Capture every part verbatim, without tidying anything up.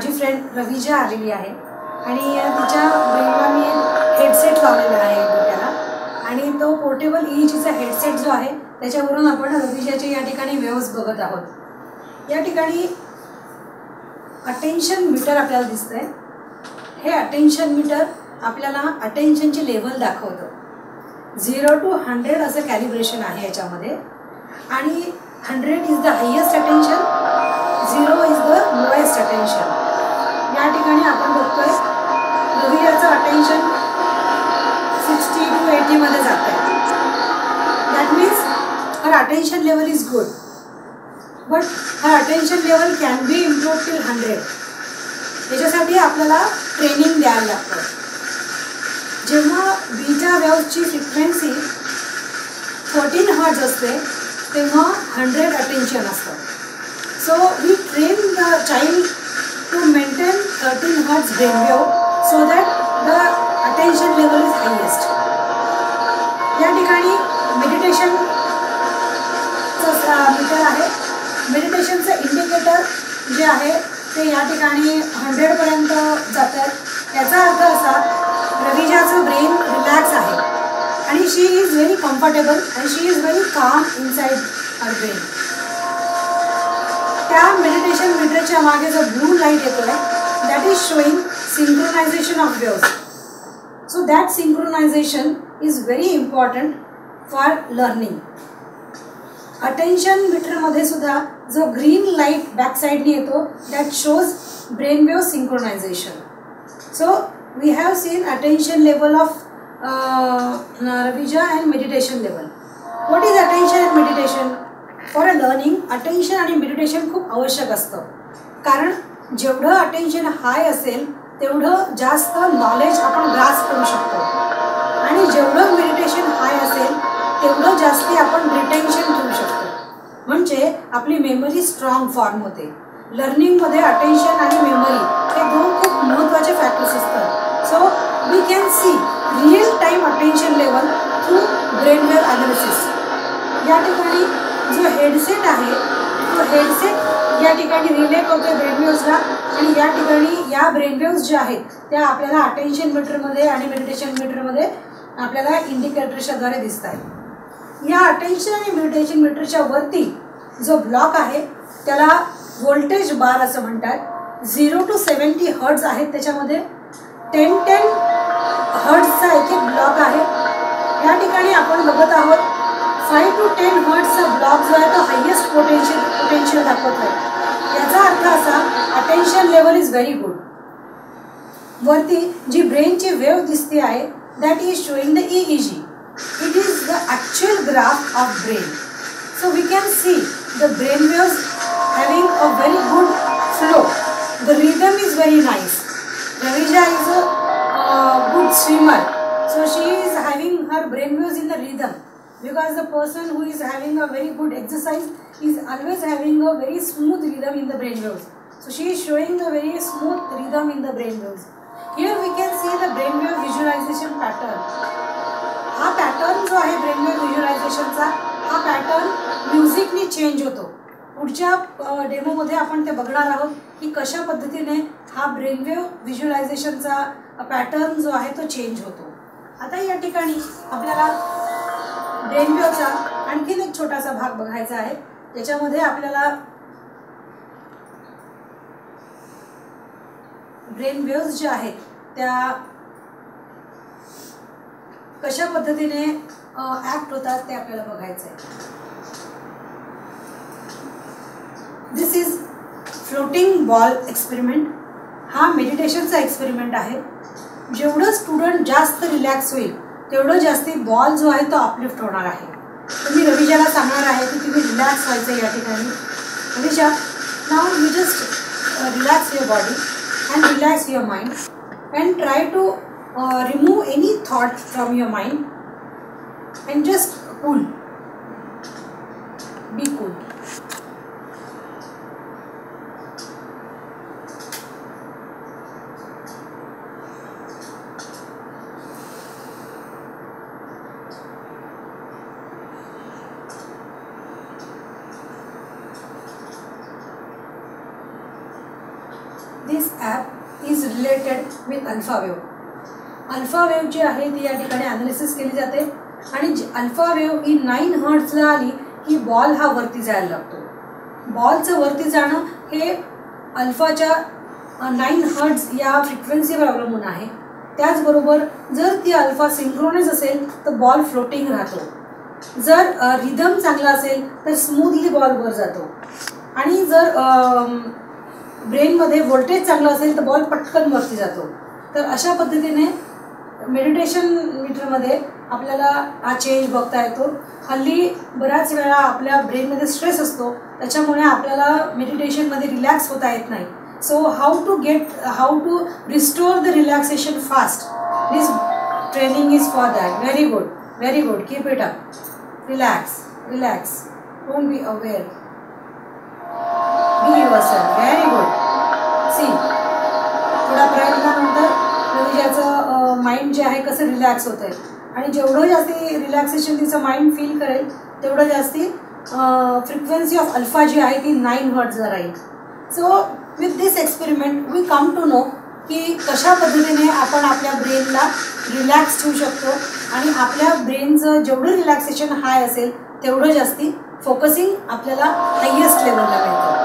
माझी फ्रेंड रविजा आलेली आहे आणि तिच्या ब्रेनला मी हेडसेट लावलेला आहे डोक्याला आणि तो पोर्टेबल ई जीचा हेडसेट जो आहे त्याच्यावरून आपण रविजाचे या ठिकाणी वेव्स बघत आहोत। या ठिकाणी अटेन्शन मीटर आपल्याला दिसतंय। हे अटेन्शन मीटर आपल्याला अटेन्शनची लेवल दाखवतं। झिरो टू हंड्रेड असं कॅलिब्रेशन आहे याच्यामध्ये आणि hundred is the highest attention, zero is the lowest attention. या ठिकाणी आपण बघतोय रविजाचं अटेन्शन सिक्स्टी टू एटी मध्ये जात आहे। That means her attention level is good, but her attention level can be improve till hundred. याच्यासाठी आपल्याला ट्रेनिंग द्यायला लागतं। जेव्हा बीटा वेव्हची फ्रिक्वेन्सी फोर्टीन हर्ट्ज असते तेव्हा हंड्रेड अटेन्शन असतं। So we train the child to maintain thirteen hertz brain wave so that the attention level is highest. या ठिकाणी मेडिटेशनचं मीटर आहे। मेडिटेशनचं इंडिकेटर जे आहे ते या ठिकाणी हंड्रेडपर्यंत जात आहे। याचा अर्थ असा रविजाचं ब्रेन रिलॅक्स आहे आणि शी इज व्हेरी कम्फर्टेबल आणि she is very calm inside her brain. त्या मेडिटेशन मीटरच्या मागे जो ब्लू लाईट येतो आहे that is showing synchronization of waves. So that synchronization is very important for learning. Attention मीटरमध्ये सुद्धा जो ग्रीन लाईट बॅक साईडने येतो that shows brain wave synchronization. So we have seen attention level of Ravija and meditation level. What is attention and meditation? For a learning attention आणि meditation खूप आवश्यक असतं, कारण जेवढं अटेन्शन हाय असेल तेवढं जास्त नॉलेज आपण ग्रास्प करू शकतो आणि जेवढं मेडिटेशन हाय असेल तेवढं जास्ती आपण रिटेन्शन ठेवू शकतो, म्हणजे आपली मेमरी स्ट्रॉंग फॉर्म होते। लर्निंगमध्ये अटेन्शन आणि मेमरी हे दोन खूप महत्त्वाचे फॅक्टर्स असतात। So we can see real time attention level through brain wave analysis. या ठिकाणी जो हेडसेट आहे तो हेडसेट या ठिकाणी रिले करतो ब्रेन वेव्सला आणि या ठिकाणी या ब्रेन वेव्स ज्या आहेत त्या आपल्याला अटेन्शन मीटरमध्ये आणि मेडिटेशन मीटरमध्ये आपल्याला इंडिकेटरच्याद्वारे दिसत आहेत। या अटेन्शन आणि मेडिटेशन मीटरच्या वरती जो ब्लॉक आहे त्याला व्होल्टेज बार असं म्हणतात। झिरो टू सेवन्टी हर्ट्ज आहेत त्याच्यामध्ये। टेन टेन हर्ट्जचा एक एक ब्लॉक आहे। या ठिकाणी आपण बघत आहोत फाईव्ह टू टेन हर्ट्जचा ब्लॉक जो आहे तो हायेस्ट पोटेन्शियल पोटेन्शियल दाखवत आहे। याचा अर्थ असा attention level is very good. वरती जी ब्रेनची वेव्ह दिसते आहे that is showing the E E G. It is the actual graph of brain. So we can see the brain waves having a very good flow. The rhythm is very nice. Ravija is a uh, good swimmer. So she is having her brain waves in the rhythm because the person who is having a very good exercise is always having a very smooth rhythm in the brain waves. So she is showing a very smooth rhythm in the brain waves. Here we can see the brain wave visualization pattern. हा pattern जो आहे brain wave व्हिज्युअलायझेशनचा हा pattern म्युझिकने change होतो। पुढच्या डेमोमध्ये आपण ते बघणार आहोत की कशा पद्धतीने हा ब्रेन वेव व्हिज्युअलायझेशनचा पॅटर्न जो आहे तो चेंज होतो। आता या ठिकाणी आपल्याला ब्रेन वेवचा आणखीन एक छोटासा भाग बघायचा आहे ज्याच्यामध्ये आपल्याला ब्रेन वेव्स ज्या आहेत त्या कशा पद्धतीने ॲक्ट होतात ते आपल्याला बघायचं आहे। This is floating ball experiment. हा मेडिटेशनचा एक्सपेरिमेंट आहे। जेवढं स्टुडंट जास्त रिलॅक्स होईल तेवढं जास्ती बॉल जो आहे तो अपलिफ्ट होणार आहे। तर मी रविजाला सांगणार आहे की तुम्ही रिलॅक्स व्हायचं या ठिकाणी। Ravija, now you just relax your body and relax your mind and try to Uh, remove any thought from your mind and just cool. Be cool. This app is related with alpha wave. Alpha wave जी आहे ती या ठिकाणी analysis केली जाते आणि alpha wave ही nine हर्ट्जला आली की बॉल हा वरती जायला लागतो. बॉलचं वरती जाणं हे अल्फाच्या नाईन हर्ट्ज या फ्रिक्वेन्सीवर अवलंबून आहे. त्याचबरोबर जर ती अल्फा सिंक्रोनाइज असेल तर बॉल फ्लोटिंग राहतो. जर रिदम चांगला असेल तर स्मूथली बॉल वर जातो आणि जर ब्रेनमध्ये व्होल्टेज चांगलं असेल तर बॉल पटकन वरती जातो. तर अशा पद्धतीने मेडिटेशन मीटरमध्ये आपल्याला हा चेंज बघता येतो. हल्ली बऱ्याच वेळा आपल्या ब्रेनमध्ये स्ट्रेस असतो, त्याच्यामुळे आपल्याला मेडिटेशनमध्ये रिलॅक्स होता येत नाही. So how to get how to restore the relaxation fast, this training is for that. Very good, very good, keep it up. Relax, relax, don't be aware, be yourself. Very good. See, थोड्या प्रयत्नानंतर रविजाचं mind जे आहे कसं relax होतं आहे आणि जेवढं जास्ती रिलॅक्सेशन तिचं माइंड फील करेल तेवढं जास्ती फ्रिक्वेन्सी ऑफ अल्फा जी आहे ती नाईन हर्ट्जला राहील. So with this experiment we come to know की कशा पद्धतीने आपण आपल्या ब्रेनला रिलॅक्स ठेवू शकतो आणि आपल्या ब्रेनचं जेवढं रिलॅक्सेशन हाय असेल तेवढं जास्ती फोकसिंग आपल्याला हायेस्ट लेवलला मिळतं.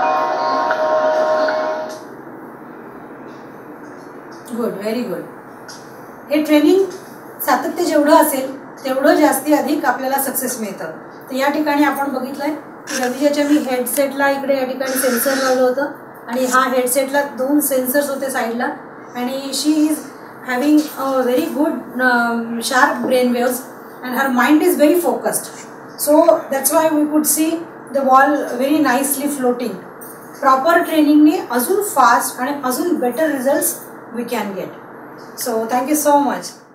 Good, very good. हे ट्रेनिंग सातत्य जेवढं असेल तेवढं जास्ती अधिक आपल्याला सक्सेस मिळतं. तर या ठिकाणी आपण बघितलं आहे की रविजाच्या मी हेडसेटला इकडे या ठिकाणी सेन्सर लावलं होतं आणि हा हेडसेटला दोन सेन्सर्स होते साईडला आणि she is having a very good sharp brain waves and her mind is very focused. So that's why we could see the ball very nicely floating. Proper ट्रेनिंगने अजून फास्ट आणि अजून better results we can get. So thank you so much.